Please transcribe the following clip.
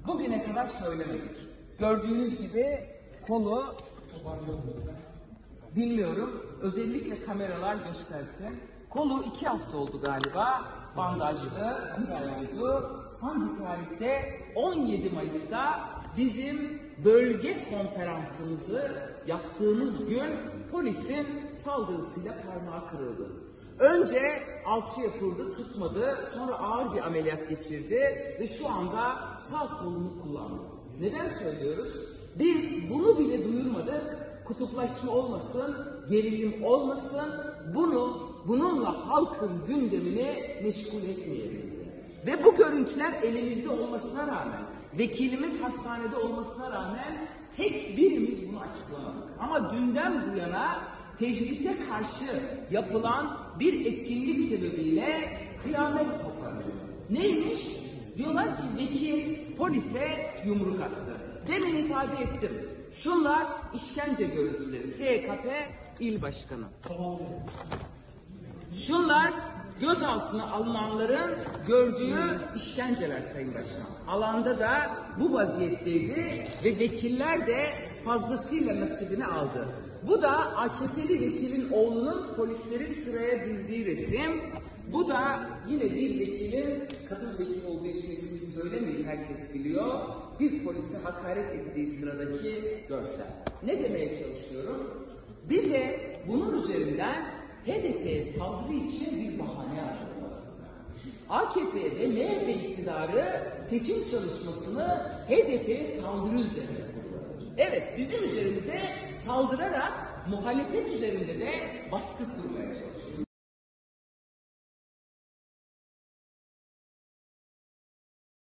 Bugüne kadar söylemedik. Gördüğünüz gibi kolu, bilmiyorum, özellikle kameralar göstersin. Kolu 2 hafta oldu galiba, bandajlı, bir ay oldu. Hangi tarihte? 17 Mayıs'ta bizim bölge konferansımızı yaptığımız gün polisin saldırısıyla parmağı kırıldı. Önce alçı yapıldı, tutmadı, sonra ağır bir ameliyat geçirdi ve şu anda sağ kolunu kullanıyor. Neden söylüyoruz? Biz bunu bile duyurmadık, kutuplaşma olmasın, gerilim olmasın, bununla halkın gündemini meşgul etmeyelim. Ve bu görüntüler elimizde olmasına rağmen, vekilimiz hastanede olmasına rağmen tek birimiz bunu açıklamadık. Ama dünden bu yana tecride karşı yapılan bir etkinlik sebebiyle kıyamet koparıyor. Neymiş? Diyorlar ki vekil polise yumruk attı. Demin ifade ettim. Şunlar işkence görüntüleri. SKP İl Başkanı. Şunlar gözaltına alınanların gördüğü işkenceler Sayın Başkan. Alanda da bu vaziyetteydi ve vekiller de fazlasıyla nasibini aldı. Bu da AKP'li vekilin oğlunun polisleri sıraya dizdiği resim. Bu da yine bir vekilin, kadın vekil olduğu için ismini söylemeyin, herkes biliyor, bir polise hakaret ettiği sıradaki görsel. Ne demeye çalışıyorum? Bize bunun üzerinden HDP'ye saldırı için bir bahane arıyoruz. AKP ve MHP iktidarı seçim çalışmasını HDP'ye saldırı üzerine kuruyor. Evet, bizim üzerimize saldırarak muhalefet üzerinde de baskı kurmaya çalışıyor.